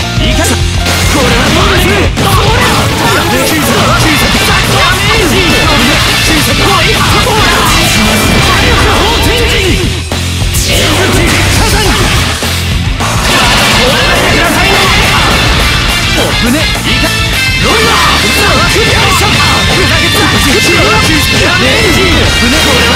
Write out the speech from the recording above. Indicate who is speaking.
Speaker 1: いかさこれはどうですどうだ小さくダメージ小さくホイットボーラー法天神エンズ火山まだこれだけくださいねおっぶねいかロイラーよいしょふざけたダメージおっぶねこれは